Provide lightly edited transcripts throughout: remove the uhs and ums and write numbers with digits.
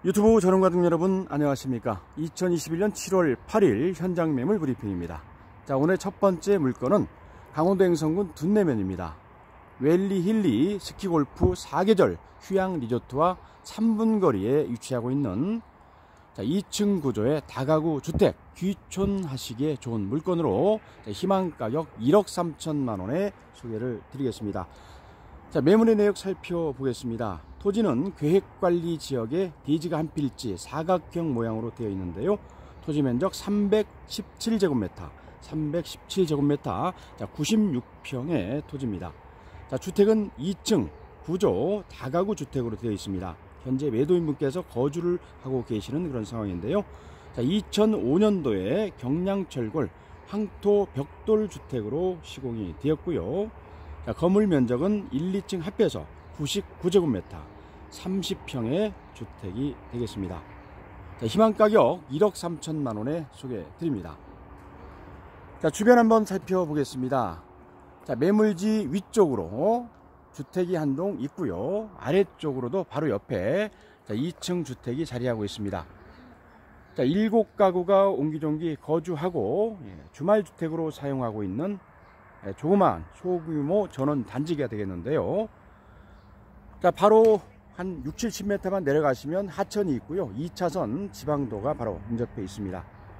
유튜브 전문가등 여러분 안녕하십니까. 2021년 7월 8일 현장 매물 브리핑입니다. 자, 오늘 첫 번째 물건은 강원도 행성군 둔내면입니다. 웰리 힐리 스키골프 4계절 휴양 리조트와 3분 거리에 위치하고 있는 2층 구조의 다가구 주택, 귀촌하시기에 좋은 물건으로 희망가격 1억 3천만 원에 소개를 드리겠습니다. 자, 매물의 내역 살펴보겠습니다. 토지는 계획관리지역에 대지가 한 필지 사각형 모양으로 되어 있는데요. 토지 면적 317제곱미터, 317제곱미터, 96평의 토지입니다. 자, 주택은 2층 구조 다가구 주택으로 되어 있습니다. 현재 매도인분께서 거주를 하고 계시는 그런 상황인데요. 자, 2005년도에 경량철골 황토 벽돌 주택으로 시공이 되었고요. 자, 건물 면적은 1, 2층 합해서 99제곱미터, 30평의 주택이 되겠습니다. 자, 희망가격 1억 3천만 원에 소개해 드립니다. 자, 주변 한번 살펴보겠습니다. 자, 매물지 위쪽으로 주택이 한 동 있고요. 아래쪽으로도 바로 옆에 2층 주택이 자리하고 있습니다. 자, 7가구가 옹기종기 거주하고 주말주택으로 사용하고 있는 조그마한 소규모 전원 단지가 되겠는데요. 자, 바로 한 6, 70m만 내려가시면 하천이 있고요. 2차선 지방도가 바로 인접해 있습니다.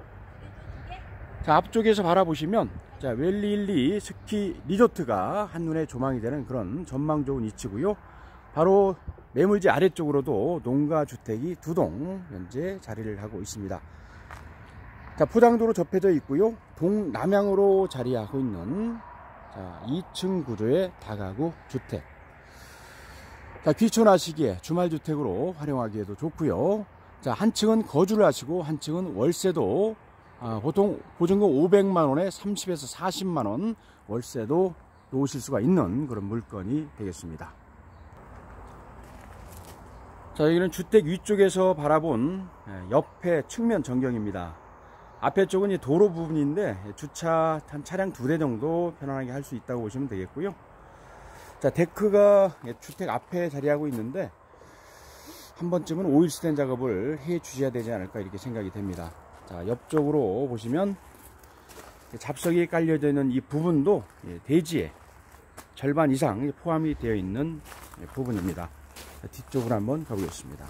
자, 앞쪽에서 바라보시면 웰리 힐리 스키 리조트가 한눈에 조망이 되는 그런 전망 좋은 위치고요. 바로 매물지 아래쪽으로도 농가주택이 2동 현재 자리를 하고 있습니다. 자, 포장도로 접해져 있고요. 동남향으로 자리하고 있는 2층 구조의 다가구 주택. 자, 귀촌하시기에 주말주택으로 활용하기에도 좋고요. 자, 한 층은 거주를 하시고 한 층은 월세도 보통 보증금 500만원에 30에서 40만원 월세도 놓으실 수가 있는 그런 물건이 되겠습니다. 자, 여기는 주택 위쪽에서 바라본 옆에 측면 전경입니다. 앞에 쪽은 이 도로 부분인데 주차 한 차량 2대 정도 편안하게 할 수 있다고 보시면 되겠고요. 자, 데크가 주택 앞에 자리하고 있는데 한 번쯤은 오일 스텐 작업을 해 주셔야 되지 않을까 이렇게 생각이 됩니다. 자, 옆쪽으로 보시면 잡석이 깔려져 있는 이 부분도 대지의 절반 이상 포함이 되어 있는 부분입니다. 자, 뒤쪽으로 한번 가보겠습니다.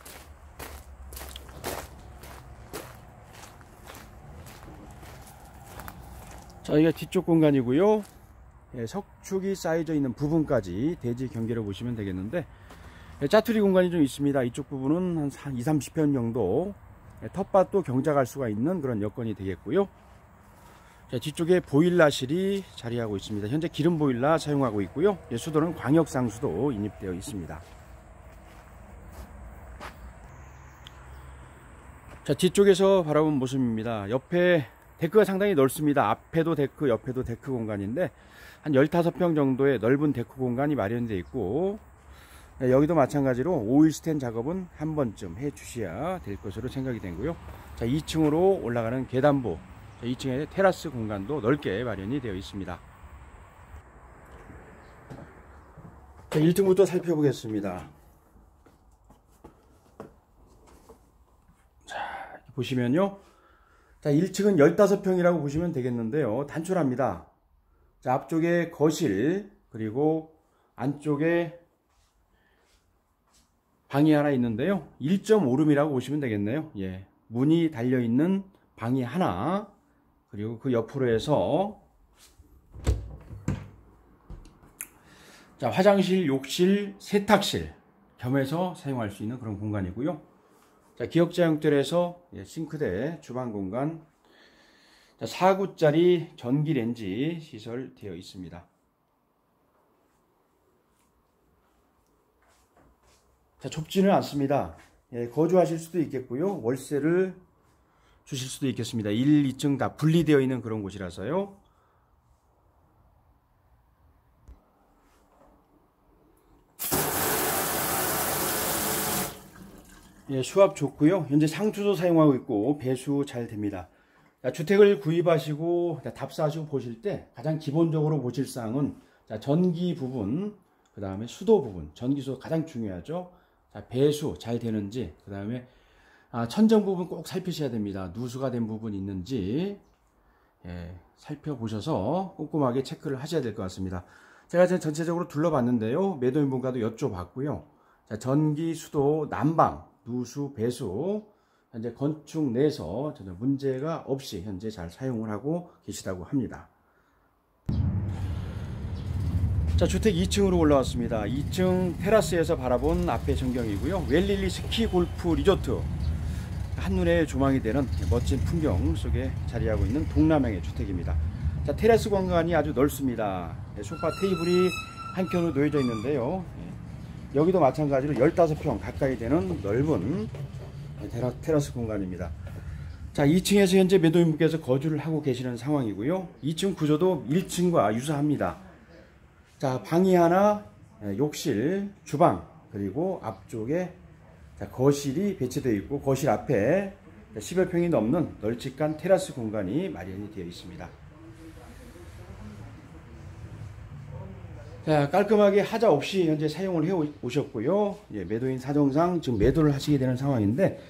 자, 여기가 뒤쪽 공간이고요. 석축이 쌓여져 있는 부분까지 대지 경계를 보시면 되겠는데 짜투리 공간이 좀 있습니다. 이쪽 부분은 한 2, 30편 정도 텃밭도 경작할 수가 있는 그런 여건이 되겠고요. 자, 뒤쪽에 보일러실이 자리하고 있습니다. 현재 기름 보일러 사용하고 있고요. 수도는 광역상수도 인입되어 있습니다. 자, 뒤쪽에서 바라본 모습입니다. 옆에 데크가 상당히 넓습니다. 앞에도 데크, 옆에도 데크 공간인데 한 15평 정도의 넓은 데크 공간이 마련되어 있고, 여기도 마찬가지로 오일 스텐 작업은 한 번쯤 해 주셔야 될 것으로 생각이 되고요. 자, 2층으로 올라가는 계단부, 2층에 테라스 공간도 넓게 마련이 되어 있습니다. 자, 1층부터 살펴보겠습니다. 자, 보시면요. 자, 1층은 15평이라고 보시면 되겠는데요. 단촐합니다. 자, 앞쪽에 거실, 그리고 안쪽에 방이 하나 있는데요. 1.5룸이라고 보시면 되겠네요. 예. 문이 달려있는 방이 하나, 그리고 그 옆으로 해서 자, 화장실, 욕실, 세탁실 겸해서 사용할 수 있는 그런 공간이고요. 자, 기역자 형태에서 싱크대, 주방 공간, 4구짜리 전기레인지 시설 되어 있습니다. 자, 좁지는 않습니다. 거주하실 수도 있겠고요. 월세를 주실 수도 있겠습니다. 1, 2층 다 분리되어 있는 그런 곳이라서요. 수압 좋고요. 현재 상투도 사용하고 있고 배수 잘 됩니다. 주택을 구입하시고 답사하시고 보실 때 가장 기본적으로 보실 사항은 전기 부분, 그 다음에 수도 부분, 전기 수도 가장 중요하죠. 자, 배수 잘 되는지, 그 다음에 천정 부분 꼭 살피셔야 됩니다. 누수가 된 부분이 있는지 살펴보셔서 꼼꼼하게 체크를 하셔야 될 것 같습니다. 제가 전체적으로 둘러봤는데요. 매도인분과도 여쭤봤고요. 자, 전기, 수도, 난방, 누수, 배수 현재 건축 내에서 전혀 문제가 없이 현재 잘 사용을 하고 계시다고 합니다. 자, 주택 2층으로 올라왔습니다. 2층 테라스에서 바라본 앞의 전경이고요. 웰릴리 스키 골프 리조트, 한눈에 조망이 되는 멋진 풍경 속에 자리하고 있는 동남향의 주택입니다. 자, 테라스 공간이 아주 넓습니다. 소파 테이블이 한켠으로 놓여져 있는데요. 여기도 마찬가지로 15평 가까이 되는 넓은 테라스 공간입니다. 자, 2층에서 현재 매도인분께서 거주를 하고 계시는 상황이고요. 2층 구조도 1층과 유사합니다. 자, 방이 하나, 욕실, 주방, 그리고 앞쪽에 거실이 배치되어 있고, 거실 앞에 10여 평이 넘는 널찍한 테라스 공간이 마련이 되어 있습니다. 자, 깔끔하게 하자 없이 현재 사용을 해 오셨고요. 매도인 사정상 지금 매도를 하시게 되는 상황인데,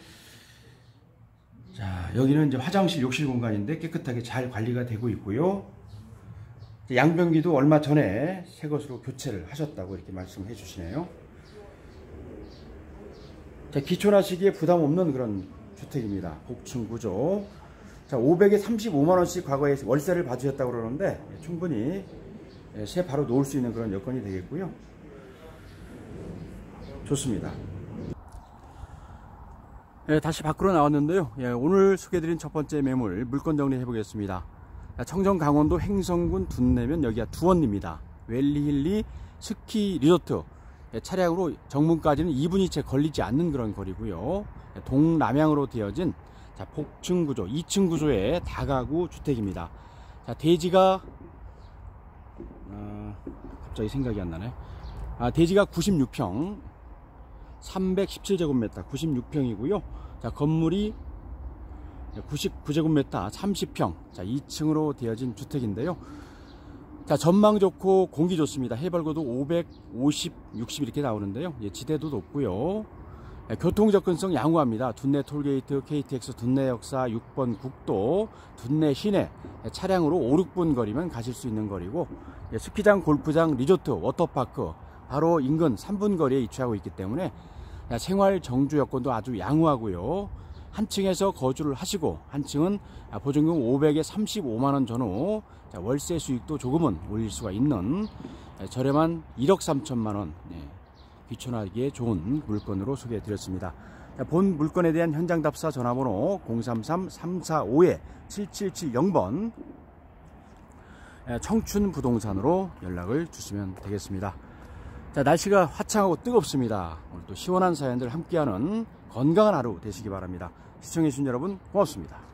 자, 여기는 이제 화장실, 욕실 공간인데 깨끗하게 잘 관리가 되고 있고요. 양변기도 얼마 전에 새 것으로 교체를 하셨다고 이렇게 말씀해 주시네요. 자, 기촌하시기에 부담 없는 그런 주택입니다. 복층 구조. 자, 500에 35만원씩 과거에 월세를 받으셨다고 그러는데 충분히 새 바로 놓을 수 있는 그런 여건이 되겠고요. 좋습니다. 다시 밖으로 나왔는데요. 오늘 소개해드린 첫 번째 매물 물건 정리해 보겠습니다. 청정 강원도 횡성군 둔내면 여기가 두원리입니다. 웰리힐리 스키 리조트. 차량으로 정문까지는 2분이 채 걸리지 않는 그런 거리고요. 동남향으로 되어진 복층 구조, 2층 구조의 다가구 주택입니다. 자, 대지가 갑자기 생각이 안 나네. 대지가 96평, 317제곱미터, 96평이고요. 자, 건물이 99제곱미터, 30평. 자, 2층으로 되어진 주택인데요. 자, 전망 좋고 공기 좋습니다. 해발고도 550, 60 이렇게 나오는데요. 지대도 높고요. 교통 접근성 양호합니다. 둔내 톨게이트, KTX 둔내 역사, 6번 국도, 둔내 시내 차량으로 5, 6분 거리면 가실 수 있는 거리고, 스키장, 골프장, 리조트, 워터파크 바로 인근 3분 거리에 위치하고 있기 때문에 생활 정주 여건도 아주 양호하고요. 한 층에서 거주를 하시고 한 층은 보증금 500에 35만원 전후 월세 수익도 조금은 올릴 수가 있는 저렴한 1억 3천만원 귀촌하기에 좋은 물건으로 소개해 드렸습니다. 본 물건에 대한 현장 답사 전화번호 033-345-7770번 청춘부동산으로 연락을 주시면 되겠습니다. 자, 날씨가 화창하고 뜨겁습니다. 오늘도 시원한 사연들 함께하는 건강한 하루 되시기 바랍니다. 시청해주신 여러분 고맙습니다.